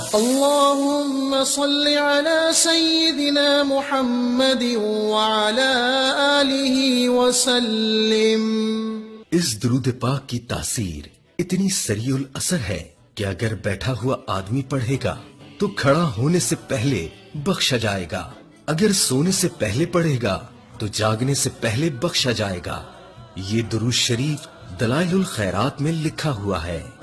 अल्लाहुम्मा सल्लि अला सय्यिदिना मुहम्मद व अला आलिहि व सल्लिम। इस दुरूद पाक की तासीर इतनी सरीउल असर है कि अगर बैठा हुआ आदमी पढ़ेगा तो खड़ा होने से पहले बख्शा जाएगा, अगर सोने से पहले पढ़ेगा तो जागने से पहले बख्शा जाएगा। ये दुरूद शरीफ दलाइलुल खैरात में लिखा हुआ है।